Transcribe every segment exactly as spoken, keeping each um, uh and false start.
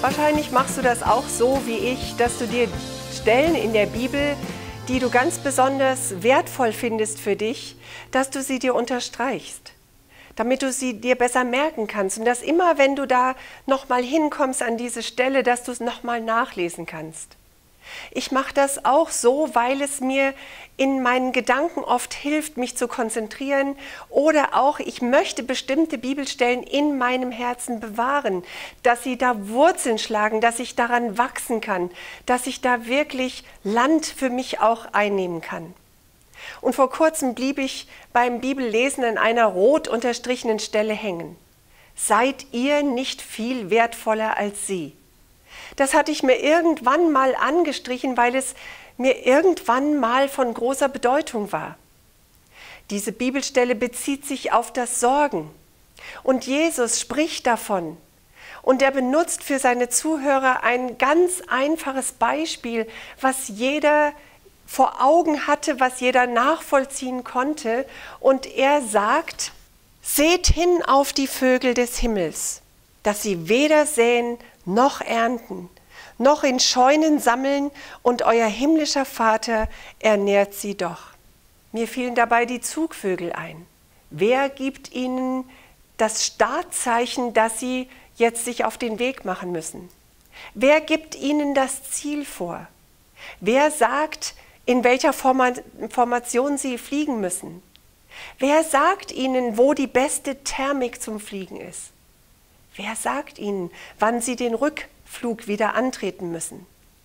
Wahrscheinlich machst du das auch so wie ich, dass du dir Stellen in der Bibel, die du ganz besonders wertvoll findest für dich, dass du sie dir unterstreichst, damit du sie dir besser merken kannst und dass immer, wenn du da nochmal hinkommst an diese Stelle, dass du es nochmal nachlesen kannst. Ich mache das auch so, weil es mir in meinen Gedanken oft hilft, mich zu konzentrieren, oder auch ich möchte bestimmte Bibelstellen in meinem Herzen bewahren, dass sie da Wurzeln schlagen, dass ich daran wachsen kann, dass ich da wirklich Land für mich auch einnehmen kann. Und vor kurzem blieb ich beim Bibellesen an einer rot unterstrichenen Stelle hängen. Seid ihr nicht viel wertvoller als sie? Das hatte ich mir irgendwann mal angestrichen, weil es mir irgendwann mal von großer Bedeutung war. Diese Bibelstelle bezieht sich auf das Sorgen. Und Jesus spricht davon. Und er benutzt für seine Zuhörer ein ganz einfaches Beispiel, was jeder vor Augen hatte, was jeder nachvollziehen konnte. Und er sagt, seht hin auf die Vögel des Himmels, dass sie weder säen noch ernten, noch in Scheunen sammeln, und euer himmlischer Vater ernährt sie doch. Mir fielen dabei die Zugvögel ein. Wer gibt ihnen das Startzeichen, dass sie jetzt sich auf den Weg machen müssen? Wer gibt ihnen das Ziel vor? Wer sagt, in welcher Formation sie fliegen müssen? Wer sagt ihnen, wo die beste Thermik zum Fliegen ist? Wer sagt ihnen, wann sie den Rückflug wieder antreten müssen?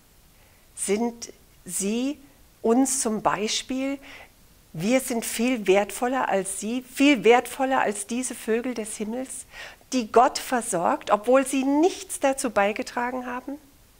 Sind sie uns zum Beispiel, wir sind viel wertvoller als sie, viel wertvoller als diese Vögel des Himmels, die Gott versorgt, obwohl sie nichts dazu beigetragen haben?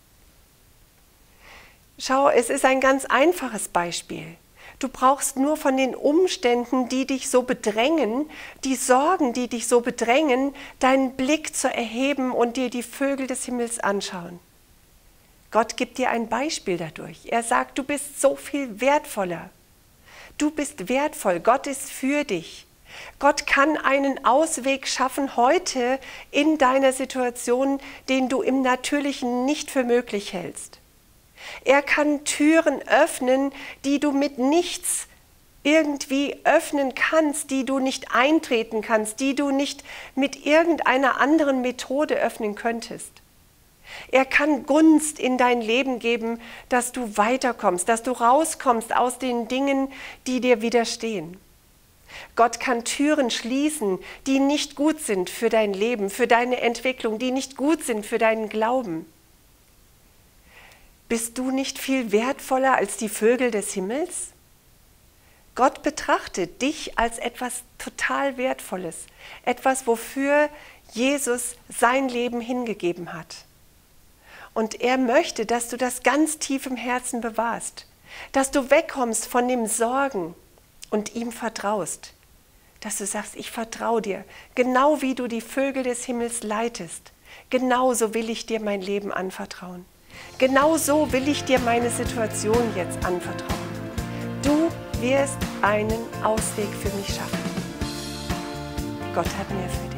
Schau, es ist ein ganz einfaches Beispiel. Du brauchst nur von den Umständen, die dich so bedrängen, die Sorgen, die dich so bedrängen, deinen Blick zu erheben und dir die Vögel des Himmels anschauen. Gott gibt dir ein Beispiel dadurch. Er sagt, du bist so viel wertvoller. Du bist wertvoll. Gott ist für dich. Gott kann einen Ausweg schaffen heute in deiner Situation, den du im Natürlichen nicht für möglich hältst. Er kann Türen öffnen, die du mit nichts irgendwie öffnen kannst, die du nicht eintreten kannst, die du nicht mit irgendeiner anderen Methode öffnen könntest. Er kann Gunst in dein Leben geben, dass du weiterkommst, dass du rauskommst aus den Dingen, die dir widerstehen. Gott kann Türen schließen, die nicht gut sind für dein Leben, für deine Entwicklung, die nicht gut sind für deinen Glauben. Bist du nicht viel wertvoller als die Vögel des Himmels? Gott betrachtet dich als etwas total Wertvolles, etwas, wofür Jesus sein Leben hingegeben hat. Und er möchte, dass du das ganz tief im Herzen bewahrst, dass du wegkommst von dem Sorgen und ihm vertraust, dass du sagst, ich vertraue dir, genau wie du die Vögel des Himmels leitest, genauso will ich dir mein Leben anvertrauen. Genau so will ich dir meine Situation jetzt anvertrauen. Du wirst einen Ausweg für mich schaffen. Gott hat mehr für dich.